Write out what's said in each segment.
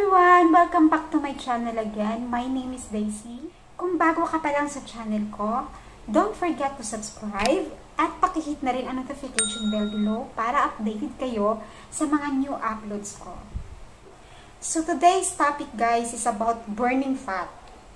everyone! Welcome back to my channel again. My name is Daisy. Kung bago ka pa lang sa channel ko, don't forget to subscribe at pakihit na rin ang notification bell below para updated kayo sa mga new uploads ko. So today's topic guys is about burning fat.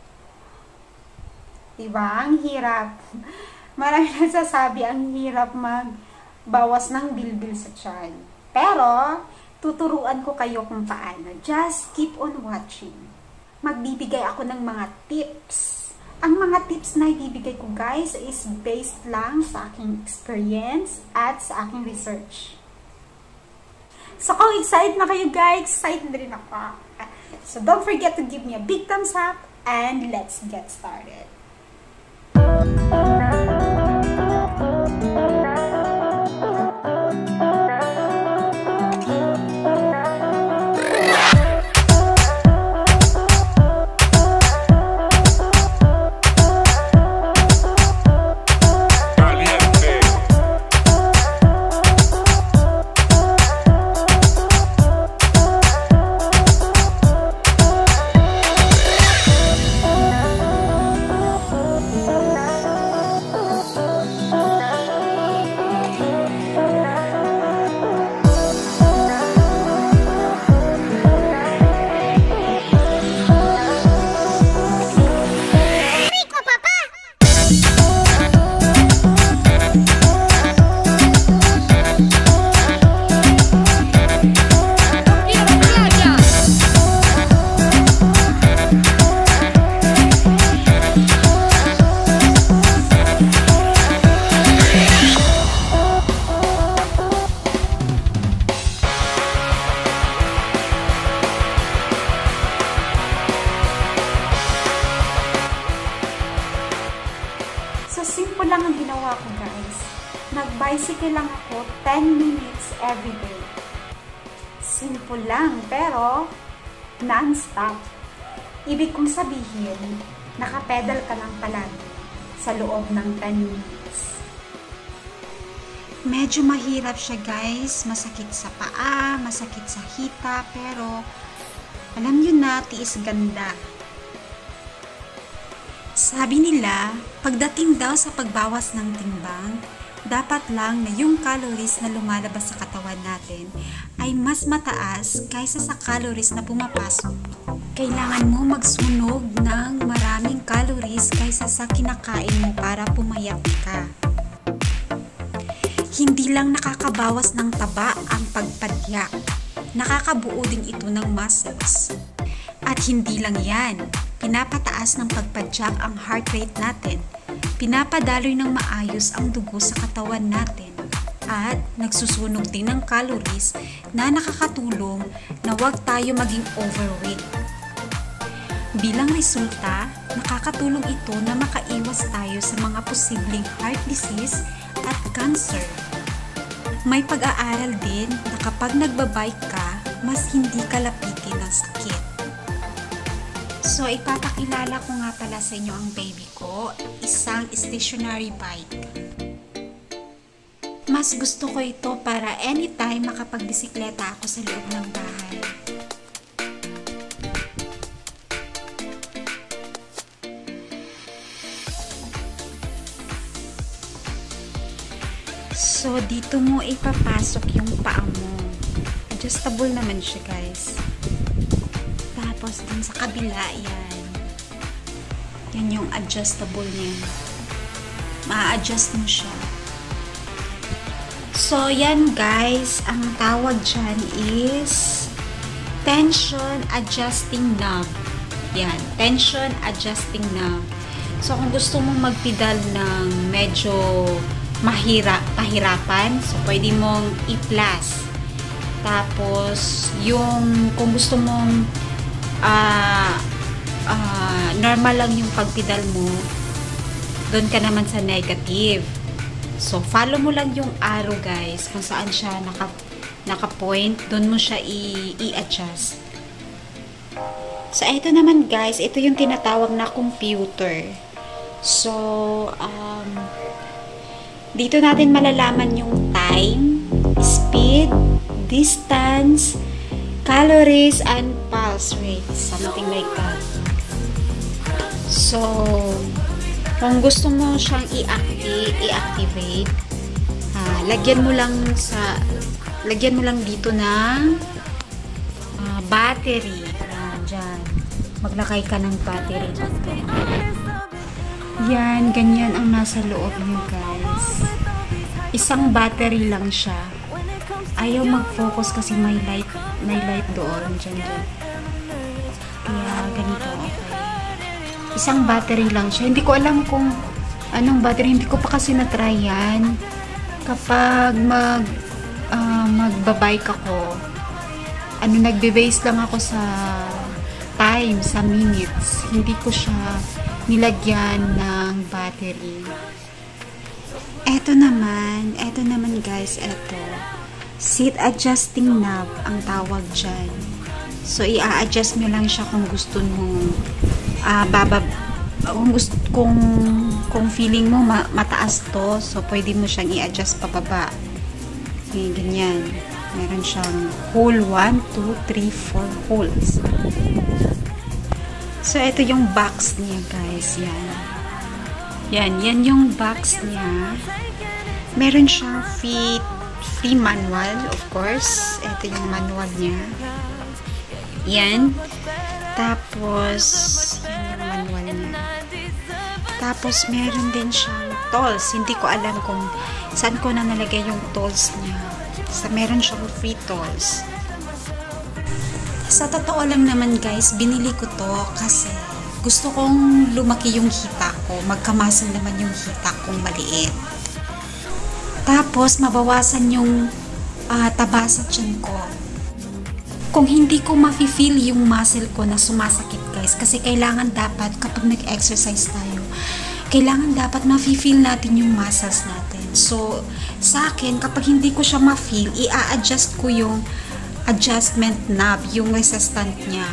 Diba? Ang hirap. Marami nagsasabi ang hirap magbawas ng bilbil sa tiyan. Pero, tuturuan ko kayo kung paano. Just keep on watching. Magbibigay ako ng mga tips. Ang mga tips na ibibigay ko guys is based lang sa aking experience at sa aking research. So kung excited na kayo guys, excited na rin ako. So don't forget to give me a big thumbs up and let's get started. Simple lang ang ginawa ko guys. Nag-bicycle lang ako 10 minutes every day. Simple lang pero non-stop. Ibig kong sabihin, nakapedal ka lang palagi sa loob ng 10 minutes. Medyo mahirap siya guys. Masakit sa paa, masakit sa hita, pero alam nyo na, tiis ganda. Sabi nila, pagdating daw sa pagbawas ng timbang, dapat lang na yung calories na lumalabas sa katawan natin ay mas mataas kaysa sa calories na pumapasok. Kailangan mo magsunog ng maraming calories kaysa sa kinakain mo para pumayat ka. Hindi lang nakakabawas ng taba ang pagpadyak, nakakabuo din ito ng muscles. At hindi lang yan, pinapataas ng pagpadyak ang heart rate natin, pinapadaloy ng maayos ang dugo sa katawan natin, at nagsusunog din ng calories na nakakatulong na huwag tayo maging overweight. Bilang resulta, nakakatulong ito na makaiwas tayo sa mga posibleng heart disease at cancer. May pag-aaral din na kapag nagbabike ka, mas hindi ka lapitin ng sakit. So, ipapakilala ko nga pala sa inyo ang baby ko, isang stationary bike. Mas gusto ko ito para anytime makapagbisikleta ako sa loob ng bahay. So, dito mo ipapasok yung paa mo. Adjustable naman siya guys. Tapos din sa kabila, yan. Yan yung adjustable niya. Ma-adjust mo siya. So, yan guys. Ang tawag dyan is tension adjusting knob. Yan. Tension adjusting knob. So, kung gusto mong magpedal ng medyo pahirapan, so pwede mong i-plus. Tapos, kung gusto mong normal lang yung pagpedal mo, doon ka naman sa negative. So, follow mo lang yung arrow guys, kung saan siya naka-point, doon mo siya i-adjust. So, ito naman guys, ito yung tinatawag na computer. So, dito natin malalaman yung time, speed, distance, calories and pulse rate, something like that. So, kung gusto mo siyang i-activate, lagyan mo lang dito ng battery. Diyan. Maglagay ka ng battery dito. Yan, ganyan ang nasa loob niyo, guys. Isang battery lang siya. Ayaw mag-focus kasi may light doon. Diyan. Kaya, ganito, okay. Isang battery lang siya. Hindi ko alam kung anong battery. Hindi ko pa kasi na-try yan. Kapag magbabike ako, nagbe-base lang ako sa time, sa minutes. Hindi ko siya nilagyan ng battery. Eto naman guys, seat adjusting knob ang tawag dyan. So, i-a-adjust nyo lang siya kung gusto mo kung feeling mo mataas to, so pwede mo siyang i-adjust pababa. Okay, ganyan. Meron siyang hole 1, 2, 3, 4 holes. So, ito yung box niya, guys. Yan yung box niya. Meron siyang free manual, of course. Ito yung manual niya. Yan. Tapos, yan yung manual niya. Tapos, meron din siyang tools. Hindi ko alam kung saan ko na nalagay yung tools niya. So, meron siyang free tools. Sa totoo lang naman, guys, binili ko to kasi gusto kong lumaki yung hita ko. Magkamasal naman yung hita kong maliit. Tapos, mabawasan yung taba sa tiyan ko. Kung hindi ko ma-feel yung muscle ko na sumasakit, guys, kasi kailangan dapat kapag nag-exercise tayo, kailangan dapat ma-feel natin yung muscles natin. So, sa akin, kapag hindi ko siya ma-feel, i-a-adjust ko yung adjustment knob, yung resistant niya.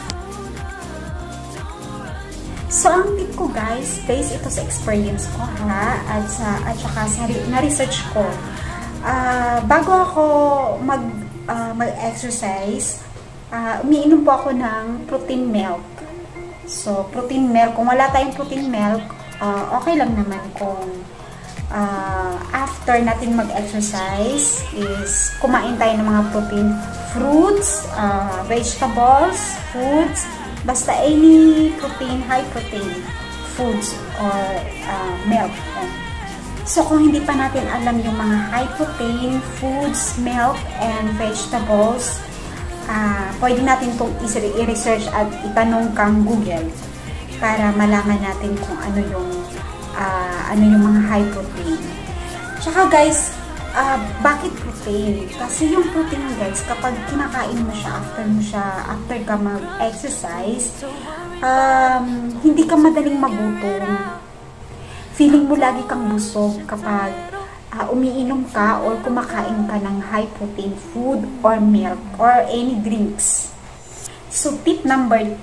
So, ang tip ko, guys, based ito sa experience ko, at saka sa na-research ko, bago ako mag-exercise, umiinom po ako ng protein milk. So, protein milk, kung wala tayong protein milk, okay lang naman kung after natin mag-exercise is kumain tayo ng mga protein, fruits, vegetables, foods, basta any protein, high protein foods or milk. So, kung hindi pa natin alam yung mga high protein foods, milk, and vegetables, pwede natin itong i-research at itanong kang Google para malaman natin kung ano yung mga high protein. Tsaka, guys, bakit protein? Kasi yung protein, guys, kapag kinakain mo siya after ka mag-exercise, hindi ka madaling magutom. Feeling mo lagi kang busog kapag umiinom ka or kumakain ka ng high protein food or milk or any drinks. So, tip number 2.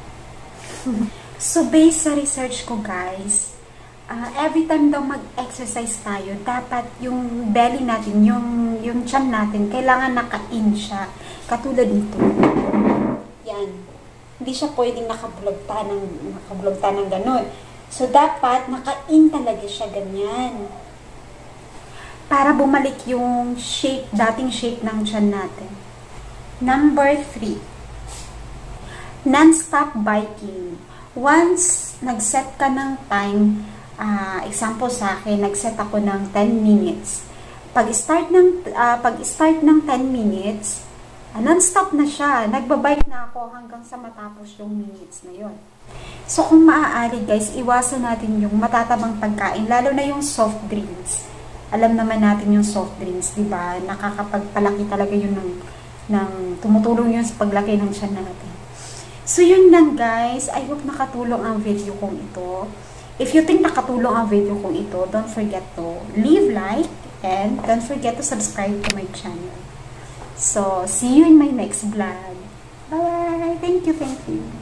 So, based sa research ko, guys, every time daw mag-exercise tayo, dapat yung belly natin, yung tiyan natin, kailangan naka-in siya. Katulad nito. Yan. Hindi siya pwedeng nakabulagta ng ganun. So, dapat naka-in talaga siya ganyan. Para bumalik yung shape, dating shape ng tiyan natin. Number 3. Non-stop biking. Once nag-set ka ng time, example sa akin, nag-set ako ng 10 minutes. Pag-start ng 10 minutes, non-stop na siya. Nagbabike na ako hanggang sa matapos yung minutes na yun. So, kung maaari, guys, iwasan natin yung matatabang pagkain, lalo na yung soft drinks. Alam naman natin yung soft drinks, di ba? Nakakapagpalaki talaga yun tumutulong yun sa paglaki ng tiyan natin. So, yun lang, guys. I hope nakatulong ang video kong ito. If you think nakatulong ang video kong ito, don't forget to leave like and don't forget to subscribe to my channel. So, see you in my next vlog. Bye! Thank you, thank you.